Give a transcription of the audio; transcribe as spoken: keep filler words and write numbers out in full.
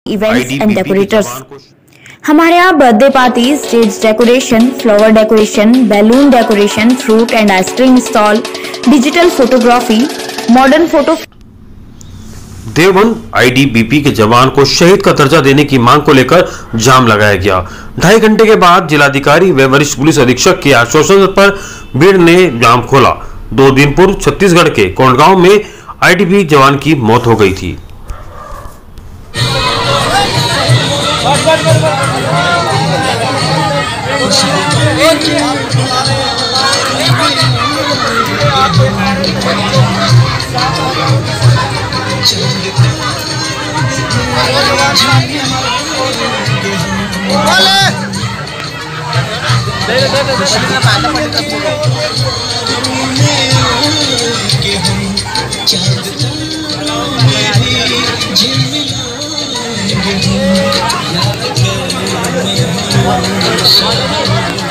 Events and decorators. हमारे यहाँ birthday party, stage decoration, flower decoration, balloon decoration, fruit and ice cream stall, digital photography, modern photo. Deoband ITBP के जवान को शहीद का दर्जा देने की मांग को लेकर जाम लगाया गया। ढाई घंटे के बाद जिलाधिकारी व वरिष्ठ पुलिस अधीक्षक के आश्वासन पर भीड़ ने जाम खोला। दो दिन पूर्व छत्तीसगढ़ के कोंडगांव में आईटीबीपी जवान की मौत हो गई थी। Sorry.